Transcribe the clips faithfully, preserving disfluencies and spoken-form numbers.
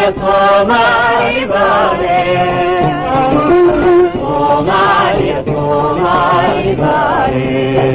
Somali bale, Somali, Somali bale.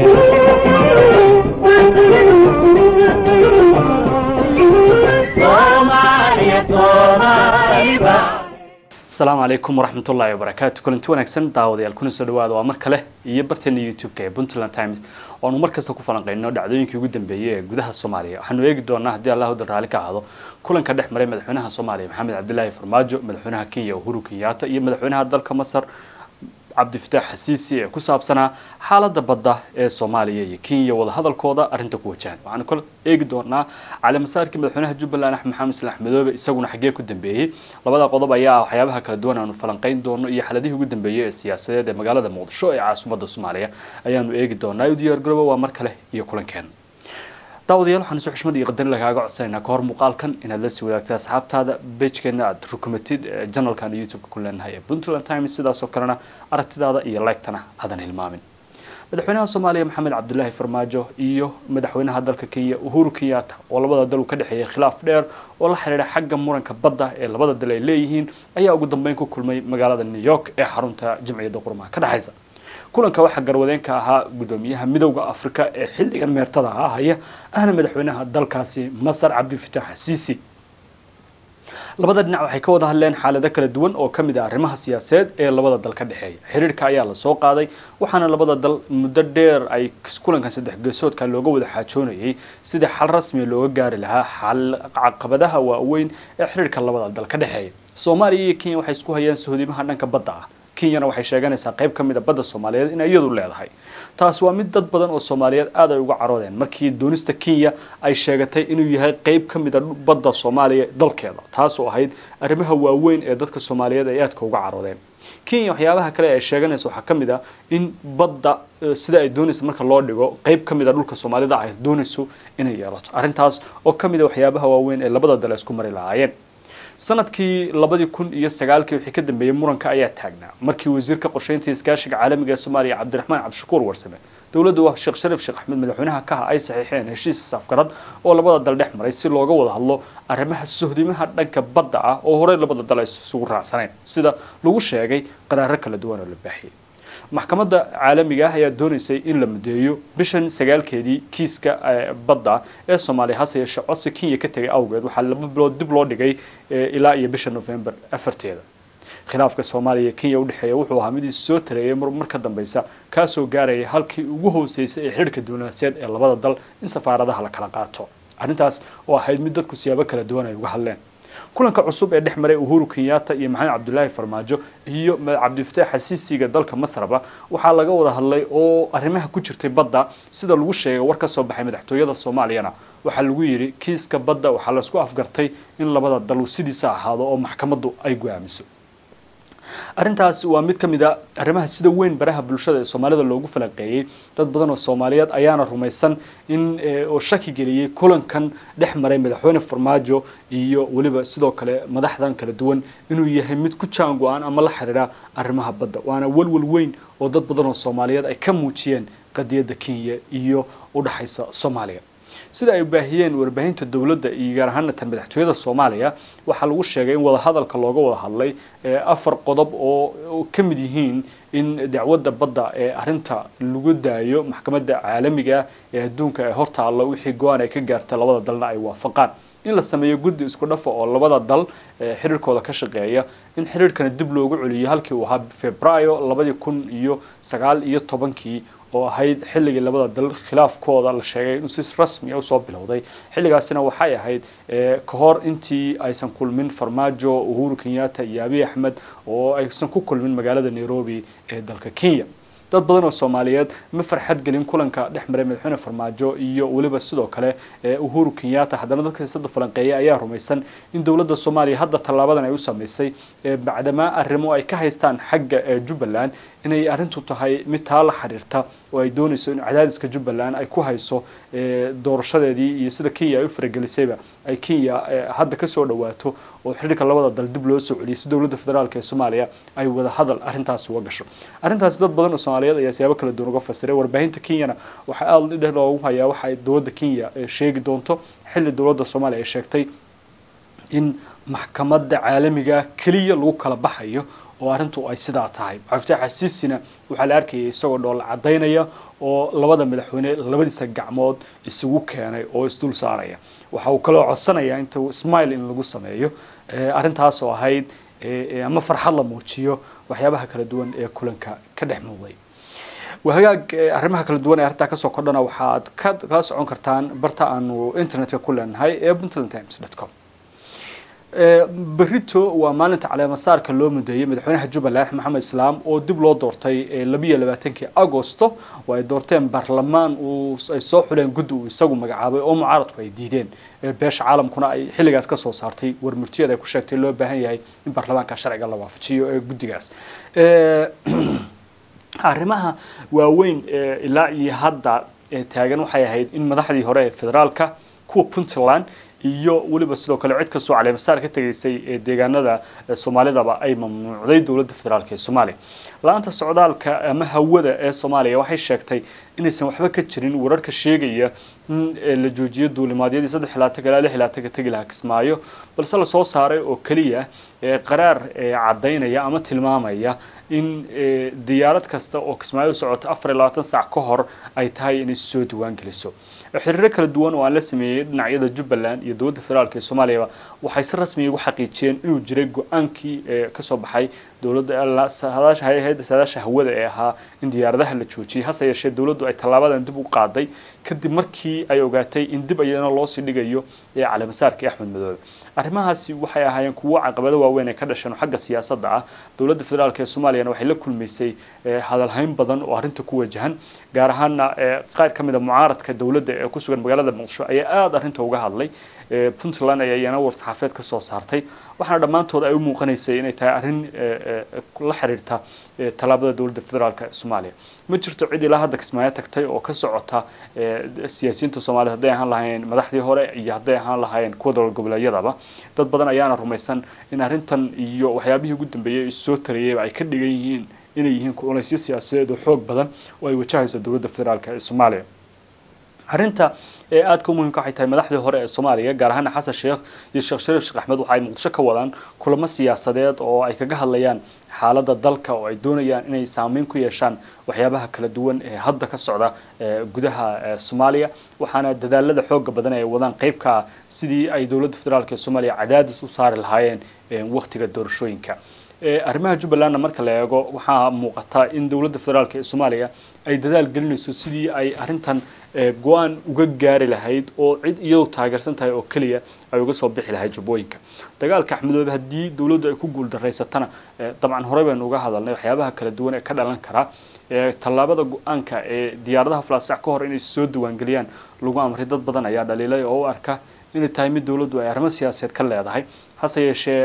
Somali, Somali bale. السلام عليكم ورحمة الله وبركاته. كلنتي wanaagsan daawadayaal kuna soo dhawaada waa mar kale iyo barteena YouTube-ka ee Puntland Times oo anu markasta ku falanqeynno dhacdooyinkii ugu dambeeyay ee gudaha Soomaaliya. Waxaanu eegi doonaa haddii Allah u raali ka ahaado kulanka dhex maray madaxweynaha Soomaaliya Maxamed Cabdullaahi Farmaajo, madaxweynaha Kenya Uhuru Kenyatta iyo madaxweynaha dalka Masar Cabdi Fataax Siisi ee ku saabsanaa xaaladda badda ee Soomaaliya iyo Kenya wada hadalkooda arrinta ku wajahan. Waxaan kale eegi doonaa cali masaarkii madaxweynaha Jubbaland Axmed Maxamed Islaan Madoobe isaguna xagee ku dambeeyay. Labada qodob ayaa waxyaabaha kala duwan aanu falanqeyn doono iyo xaaladihii ugu dambeeyay ee siyaasadeed ee magaalada Muqdisho ee caasimadda Soomaaliya ayaanu eegi doonaa. U diyaar garooba waa mar kale iyo kulankeena. daawadayaal waxaan soo xushmad iyo qadarin lagaaga codsanayna ka hor muuqaalkan inaad la sii wadaagto asxaabtaada page-keena aad rukumatid channel-kan YouTube-ka ku leenahay ee Puntland Times sidaas oo kalena aragtidaada iyo like-tana aadan hilmaamin. madaxweynaha Soomaaliya Maxamed Cabdullaahi Farmaajo iyo madaxweynaha dalka Kenya Uhuru Kenyatta oo labada dal ka dhaxeeyay khilaaf dheer oo la xiriira xagga muranka badda ee labada dal ay leeyihiin ayaa ugu dambeyn ku kulmay magaalada New York ee xarunta Jamciyadda Qurumaha ka dhaxaysa. kulanka waxa garwadeenka ahaa gudoomiyaha midowga Afrika ee xilligan meertada ah haya ahna madaxweynaha dalkaasi Masar Cabdi Fataax Siisi. labada dhinac waxay ka wada hadleen xaalado kala duwan oo kamid ah arrimaha siyaasadeed ee labada dal ka dhaxeeya. xiriirka ayaa la soo qaaday waxaana labada dal muddo dheer ay kulankan saddex geesoodka looga wada xaajoonayay sidii xal rasmi looga gaari lahaa xal caqabadaha waaweyn ee xiriirka labada dal ka dhaxeeya. Soomaaliya iyo Kenya waxay isku hayaan sohodimaha dhanka badda ah. Kenya waxay sheeganaysaa qayb kamid ah badda Soomaaliyeed in ay iyadu leedahay. taas waa mid dad badan oo Soomaaliyeed aad ay uga caroodeen markii doonista Kenya ay sheegatay inuu yahay qayb kamid ah badda Soomaaliya dalkeeda. taas oo ahayd arrimaha waaweyn ee dadka Soomaaliyeed ay aadka uga caroodeen. Kenya waxyaabaha kale ay sheeganayso waxa kamid ah in badda sida ay doonayso marka loo dhigo qayb kamid ah dhulka Soomaalida ay doonayso inay yeelato. arrintaas oo kamid ah waxyaabaha waaweyn ee labada dal isku mari lahaayeen. sanadkii labadi kun iyo sagaalkii wixii ka dambeeyay muranka ayaa taagnaa markii wasiirka qorsheynta iskaashiga caalamiga ee Soomaaliya Cabdiraxmaan Cabdishakuur Warsame dawladdu waa Sheekh Sharif Sheekh Axmed madaxweynaha ka ay saxiixeen heshiis safgarad oo labada dal dhex maray si looga wada hadlo arrimaha sohdimaha dhanka badda ah oo hore labada dal ay isugu raacsaneen sida lagu sheegay qaraaro kala duwan oo la baahiyay. maxkamadda caalamiga ah ayaa doonaysay in la mudeeyo bishan sagaalkeedii kiiska badda ee Soomaaliya hase yeeshee codsi Kenya ka tagay awgeed waxaa laba bilood dib loo dhigay ilaa iyo bisha November afarteeda. khilaafka Soomaaliya iyo Kenya u dhaxeeya wuxuu ahaa mid soo tareeyay marka dambeysa ka soo gaaray halkii ugu hooseysay ee xiriirka diblomaasiyadeed ee labada dal in safaaradaha la kala qaato. arrintaas oo ahayd mid dadku siyaabo kala duwan ay uga hadleen. kulanka cusub ee dhex maray Uhuru Kenyatta iyo Maxamed Cabdullaahi Farmaajo iyo Cabdi Fataax Siisiga dalka Masarba waxaa laga wada hadlay oo arrimaha ku jirtay badda sida lagu sheegay war ka soo baxay madaxtooyada Soomaaliyana waxaa lagu yiri kiiska badda waxaa la isku afgartay in labada dal sidiisa ahaado oo maxkamaddu ay go'aamiso. arrintaas waa mid kamid ah arrimaha sida weyn baraha bulshada ee Soomaalida loogu falanqeeyay. dad badan oo Soomaaliyeed ayaana rumaysan in oo shaki geliyay kulankan dhex maray madaxweyne Farmaajo iyo waliba sidoo kale madaxdan kala duwan inuu yahay mid ku jaango'an ama la xiriira arrimaha badda. waana walwal weyn oo dad badan oo Soomaaliyeed ay ka muujiyeen qadiyadda Kenya iyo u dhaxaysa Soomaaliya. sida ay baahiyeen warbaahinta dawladda iyo gaar ahaan tan madaxtooyada Soomaaliya waxa lagu sheegay in wada hadalka looga wada hadlay afar qodob oo kamid yihiin in dacwadda badda ee arinta lagu daayo maxkamadda caalamiga ee adduunka ee hortaalla wixii go'aan ay ka gaartay labada dalna ay waafaqaan in la sameeyo guddi isku dhafo oo labada dal xiriirkooda ka shaqeeya in xiriirkana dib loogu celiyo halkii uu ahaa Febraayo labadi kun iyo sagaal iyo tobankii oo ahayd xilligii labada dal khilaafkooda la sheegay inuu si rasmi ah soo bilowday. xilligaasina waxay ahayd ka hor intii aysan kulmin Farmaajo Uhuru Kenyatta iyo Abiy Ahmed oo aysan ku kulmin magaalada Nairobi ee dalka Kenya. dad badan oo Soomaaliyeed ma farxad gelin kulanka dhex maray madaxweyne Farmaajo iyo waliba sidoo kale Uhuru Kenyatta. haddana dadka sida falanqeeya ayaa rumaysan in dawladda Soomaaliya hadda talaabadan ay u sameysay bacdama arrimo ay ka haystaan xagga Jubbaland inay arrintu tahay mid taa la xiriirta oo ay doonayso in cadaadiska Jubbaland ay ku hayso doorashadeedii iyo sida Kenya ay u faragelisayba ay Kenya hadda ka soo dhawaato oo xiriirka labada dal dib loo soo celiyo si dawladda federaalka ee Soomaaliya ay wada hadal arrintaas uga gasho. arrintaas dad badan oo Soomaaliyeed ayaa siyaabo kala duwan uga fasiray. warbaahinta Kenya waxa aad dheer loogu hayaa waxa ay dawladda Kenya sheegi doonto xilli dawladda Soomaaliya ay sheegtay in maxkamadda caalamiga kaliya lagu kala baxayo oo arrintu ay sidaa tahay Cabdifatax Xasiisina waxa la arkayay isagoo dhool cadeynaya oo labada madaxweyne labadiisa gacmood isugu keenay oo isdul saaraya waxa uu kala codsanayaa inta smile in lagu sameeyo arrintaas oo ahayd ama farxad la muujiyo waxyaabaha kala duwan ee kulanka ka dhex muuqday وهاج arrimaha kala duwan ee arrinta ka soo kordhana waxaad ka ka socon kartaan barta aanu internetka ku leenahay ee puntland times dot com ee berito waa maalinta caleema saarka loo mudeeyay madaxweynaha Jubbaland Maxamed Islaam oo dib loo doortay laba iyo labaatankii Agoosto oo ay doorteen baarlamaan uu ay soo xuleen guddi uu isagu magacaabay oo mucaaradku ay diideen beesha caalamkuna ay xilligaas ka soo saartay warmurtiyada ay ku sheegtay loo baahan yahay in baarlamaanka sharciga la waafajiyo ee guddigaas ee arrimaha waaweyn ilaa iyo hadda taagan waxay ahayd in madaxdii hore ee federaalka kuwa Puntland iyo waliba sidoo kale cid ka soo caleema saar ka tageysay ee deegaanada Soomaalidaba ay mamnuucday dawladda federaalka ee Soomaaliya laanta socdaalka ama hawada ee Soomaaliya waxay sheegtay inaysan waxba ka jirin wararka sheegaya in la joojiyo duulimaadyadii saddex ilaa lix ilaa tagi lahaa Kismaayo balse la soo saaray oo kaliya qaraar cadeynaya ama tilmaamaya in diyaarad kasta oo Kismaayo socota afar iyo labaatan saac ka hor ay tahay inay soo diiwaan geliso xiriir kala duwan oo aan la sameeyay dhinacyada Jubbaland iyo dawladda federaalka ee Soomaaliya waxay si rasmi ah u xaqiijiyeen inuu jiray go'aankii ka soo baxay dawladda saadaasha hay'adda saadaasha hawada ee ahaa in diyaaradaha la joojiyay hase yeeshee dawladdu ay talaabadan dib u qaaday kadib markii ay ogaatay in dib ayana loo sii dhigayo ee caleema saarka Axmed Madoobe arrimahaasi waxay ahaayeen kuwo caqabado waaweyn ee ka dhashan xagga siyaasadda ah dawladda federaalka ee Soomaaliya waxay la kulmaysay hadal hayn badan oo arrinta ku wajahan gaar ahaan qaar kamid ah mucaaradka dawladda ee ku sugan magaalada Muqdisho ayaa aad arrinta uga hadlay Puntland ayaa iyana war saxaafeed ka soo saartay waxaana dhamaantood ay u muuqanaysay inay tahay arrin la xiriirta talaabada dawladda federaalka ee Soomaaliya ma jirto cid ilaa hadda Kismaayo tagtay oo ka socota siyaasiyiinta Soomaaliya haday ahaan lahayn madaxdii hore iyo haday ahaan lahayn kuwa dowlad goboleedyada dad badan ayaana rumaysan in arrintan iyo waxyaabihii ugu dambeeyay soo tariyay ay ka dhigan yihiin inay yihiin kulanaysi siyaasadeed oo xoog badan oo ay wajahayso dawladda federaalka ee Soomaaliya arrinta ee aad ka muhiimka waxay tahay madaxdii hore ee Soomaaliya gaar ahaan Xasan Sheekh iyo Sheekh Shariif Sheekh Axmed waxay Muqdisho ka wadaan kulamo siyaasadeed oo ay kaga hadlayaan xaaladda dalka oo ay doonayaan inay saameyn ku yeeshaan waxyaabaha kala duwan ee hadda ka socda gudaha Soomaaliya waxaana dadaalada xoog badan ay wadaan qaybka sidii ay dawladda federaalka ee Soomaaliya cadaadis u saari lahaayeen waqtiga doorashooyinka arrimaha Jubbaland marka la eego waxa muuqata in dawladda federaalka ee Soomaaliya ay dadaal gelinayso sidii ay arrintan go'aan uga gaari lahayd oo cid iyadoo taageersan tahay oo kaliya ay uga soo bixi lahayd jubbooyinka dagaalka Axmed Madoobe hadii dawladdu ay ku guul dareysatana dabcan hore baan uga hadalnay waxyaabaha kala duwan ee ka dhalan kara talaabada go'aanka ee diyaaradaha Falasaac ka hor inay soo diiwaan galiyaan lagu amray dad badan ayaa dhaliilay oo arka inay tahay mid dawladdu ay arrimo siyaasadeed ka leedahay hase yeeshee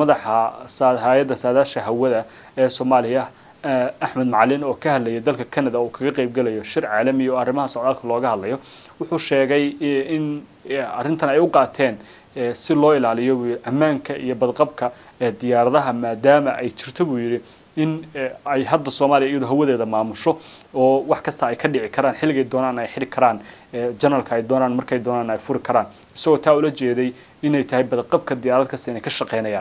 madaxa hay'adda saadaasha hawada ee Soomaaliya Axmed Macalin oo ka hadlayay dalka Canada oo kaga qayb galayo shir caalami oo arrimaha socdaalka looga hadlayo wuxuu sheegay in arrintan ay u qaateen si loo ilaaliyo ammaanka iyo badqabka diyaaradaha maadaama ay jirto buu yiri in ay hadda Soomaaliya iyadoo hawadeeda maamusho oo wax kasta ay ka dhici karaan xilliga doonaan ay xiri karaan generalka ay doonaan markay doonaan ay furi karaan isagoo taa ula jeeday inay tahay badqabka diyaarad kasta inay ka shaqeynayaan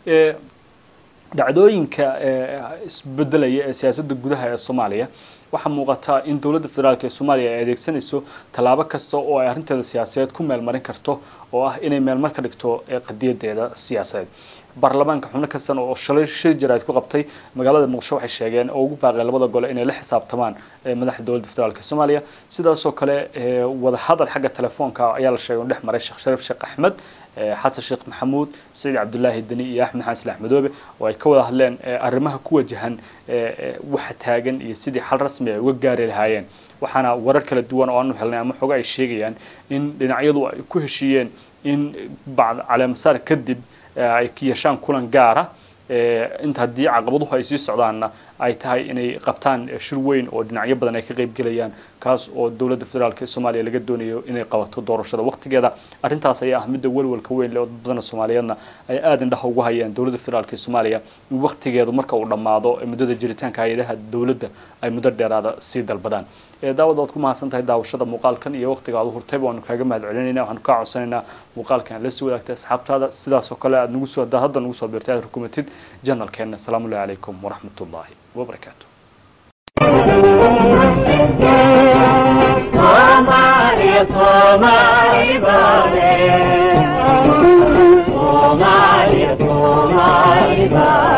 dhacdooyinka isbedelaya ee siyaasadda gudaha ee Soomaaliya waxa muuqata in dawladda federaalka ee Soomaaliya ay adeegsanayso talaabo kasta oo ay arrinteeda siyaasadeed ku meel marin karto oo ah inay meel mar ka dhigto qadiyadeeda siyaasadeed baarlamaanka xubno kasan oo shalay shir jaraa'id ku qabtay magaalada Muqdisho waxay sheegeen oo ugu baaqay labada gole inay la xisaabtamaan madaxda dawladda federaalka ee Soomaaliya sidaas oo kale wada hadal xagga telefoonka ayaa la sheegay dhex maray Sheekh Shariif Sheekh Axmed Xasan Sheekh Maxamuud Saciid Cabdullaahi Dani iyo Axmed Xasan Axmed Madoobe oo ay ka wada hadleen arrimaha ku wajahan waxa taagan iyo sidii xal rasmi ah uga gaari lahaayeen waxaana warar kala duwan oo aanu helnay ama xoga ay sheegayaan in dhinacyadu ay ku heshiiyeen in bacd caleema saar kadib ay ka yeeshaan kulan gaar ah inta hadii caqabaduhu ay sii socdaanna ay tahay inay qabtaan shir weyn oo dhinacyo badan ay ka qayb galayaan kaas oo dawladda federaalka ee Soomaaliya laga doonayo inay qabato doorashada waqtigeeda arrintaas ayaa ah mid walwalka weyn leh oo badan Soomaaliyeedna ay aad indhaha ugu hayaan dawladda federaalka ee Soomaaliya in waqtigeedu marka uu dhamaado muddada jiritaanka hay'adaha dawladda ay muddo dheeraada sii dalbadaan daawad ood ku mahadsantahay daawashada muuqaalkan iyo waqtiga aad u hurtay waanu kaaga mahad celinaynaa waxaanu ka codsanaynaa muuqaalkan la soo wadaagtay asxaabtaada sidaas oo kale aad nagu soo hadda nagu soo biirtay aad rukumatid channelkeena salaamu calaykum waraxmatullaahi wabarakaatuh Somalia, Somalia, Somalia, Somalia.